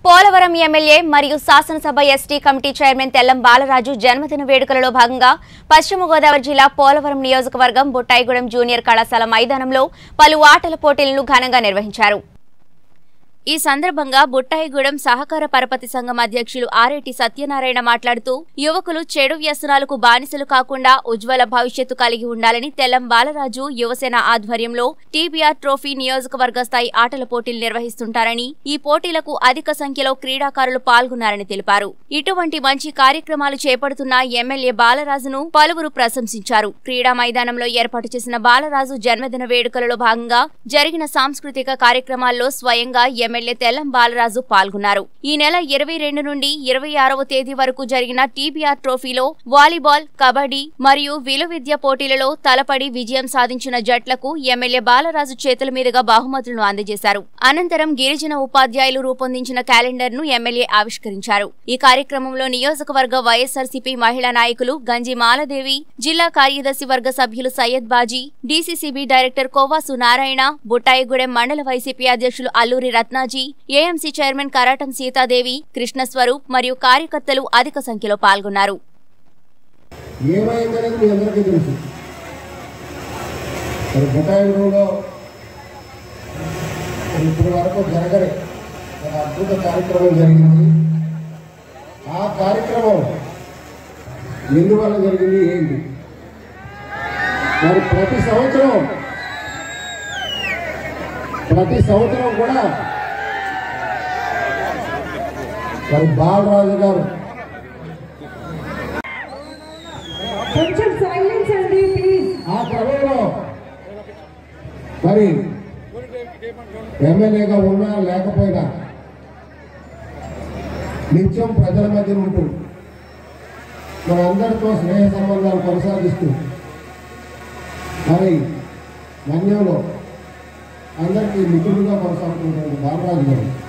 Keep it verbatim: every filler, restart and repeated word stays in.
Polavaram MLA మరియు శాసనసభ ST committee chairman Tellam Balaraju జన్మదిన వేడుకలలో భాగంగా పశ్చిమ గోదావరి జిల్లా పోలవరం నియోజకవర్గం బుట్టాయిగూడెం జూనియర్ కళాశాల మైదానంలో పలు ఆటల పోటీలను ఘనంగా నిర్వహించారు. ఈ సందర్భంగా బుట్టాయిగూడెం సహకార పరపతి సంఘం అధ్యక్షులు ఆరేటి సత్యనారాయణ మాట్లాడుతూ యువకులు చెడు వ్యసనాలకు బానిసలు కాకుండా ఉజ్వల భవిష్యత్తు కలిగి ఉండాలని తెల్లం బాలరాజు యువసేన ఆధ్వర్యంలో టీబీఆర్ ట్రోఫీ నియోజకవర్గ స్థాయి ఆటల పోటీలు నిర్వహిస్తుంటారని, ఈ పోటీలకు అధిక సంఖ్యలో క్రీడాకారులు పాల్గొన్నారని తెలిపారు. ఇటువంటి మంచి కార్యక్రమాలు చేపడుతున్న ఎమ్మెల్యే బాలరాజును పలువురు ప్రశంసించారు. క్రీడా మైదానంలో ఏర్పాటు చేసిన బాలరాజు జన్మదిన వేడుకలలో భాగంగా జరిగిన సాంస్కృతిక కార్యక్రమాల్లో స్వయంగా ఎమ్మెల్యే తెల్లం బాలరాజు పాల్గొన్నారు. ఈ నెల ఇరవై రెండు నుండి ఇరవై ఆరవ తేదీ వరకు జరిగిన టీబీఆర్ ట్రోఫీలో వాలీబాల్, కబడ్డీ మరియు విలువిద్య పోటీలలో తలపడి విజయం సాధించిన జట్లకు ఎమ్మెల్యే బాలరాజు చేతుల మీదుగా బహుమతులను అందజేశారు. అనంతరం గిరిజన ఉపాధ్యాయులు రూపొందించిన క్యాలెండర్ ను ఎమ్మెల్యే ఆవిష్కరించారు. ఈ కార్యక్రమంలో నియోజకవర్గ వైఎస్ఆర్సీపీ మహిళా నాయకులు గంజి మాలదేవి, జిల్లా కార్యదర్శి వర్గ సభ్యులు సయ్యద్ బాజీ, డీసీసీబీ డైరెక్టర్ కోవాసు నారాయణ, బుట్టాయిగూడెం మండల వైసీపీ అధ్యక్షులు అల్లూరి రత్నాజీ, ఏఎంసీ చైర్మన్ కరాటం సీతాదేవి, కృష్ణస్వరూప్ మరియు కార్యకర్తలు అధిక సంఖ్యలో పాల్గొన్నారు. ఎందువల్ల జరిగింది ఏంటి మరి ప్రతి సంవత్సరం ప్రతి సంవత్సరం కూడా మరి బాలరాజు గారు కొంచెం సైలెన్స్ అండి ప్లీజ్. ఆ క్రమంలో మరి ఎమ్మెల్యేగా ఉన్నా లేకపోయినా నిత్యం ప్రజల మధ్య ఉంటూ మనందరితో స్నేహ సంబంధాలు కొనసాగిస్తూ మరి మన్యంలో అందరికీ మిత్రులుగా కొనసాగుతున్నటువంటి బాలరాజు గారు